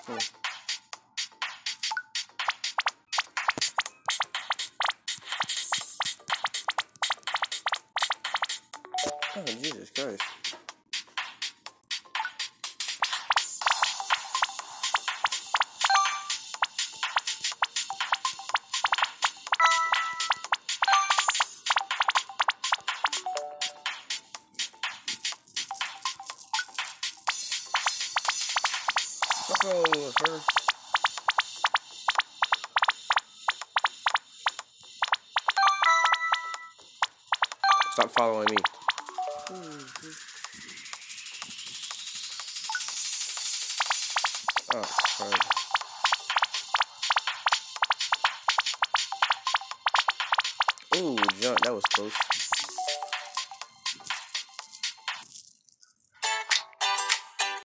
Hmm. Oh, Jesus Christ. Oh, first. Stop following me. Oh, fine. Ooh, jump. That was close.